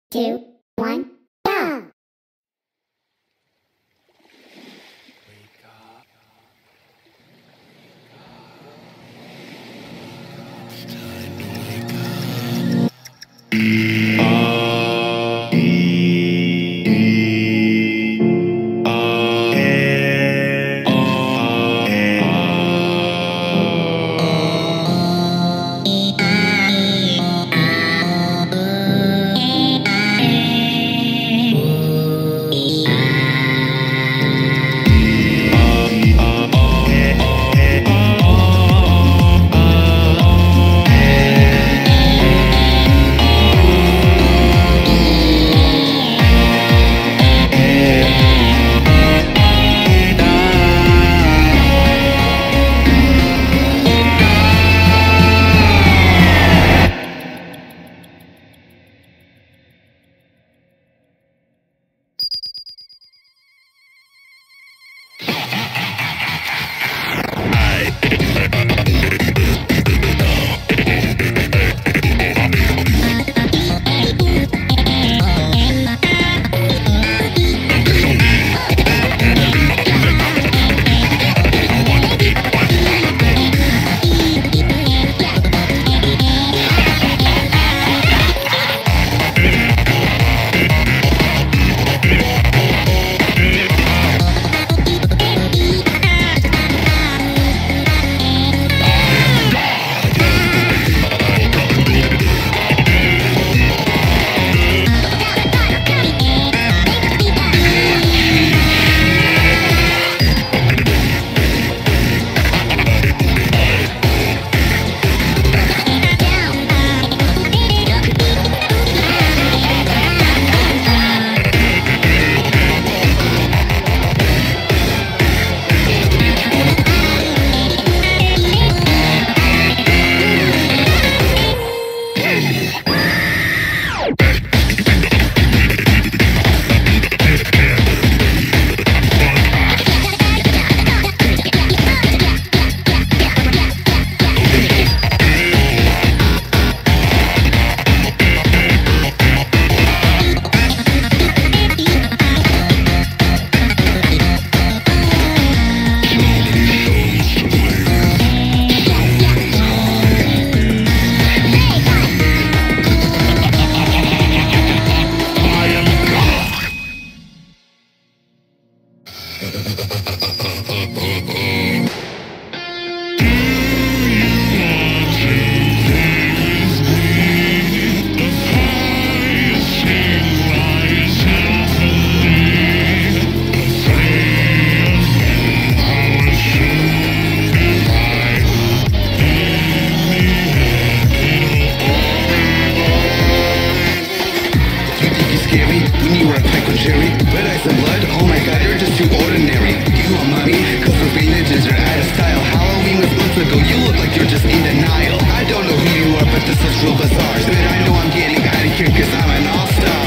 2, 1, go! Red eyes and blood, oh my god, you're just too ordinary. You want money? Cause we're being ninjas, you're out of style. Halloween was months ago, you look like you're just in denial. I don't know who you are, but this is real bizarre. But I know I'm getting out of here cause I'm an all-star.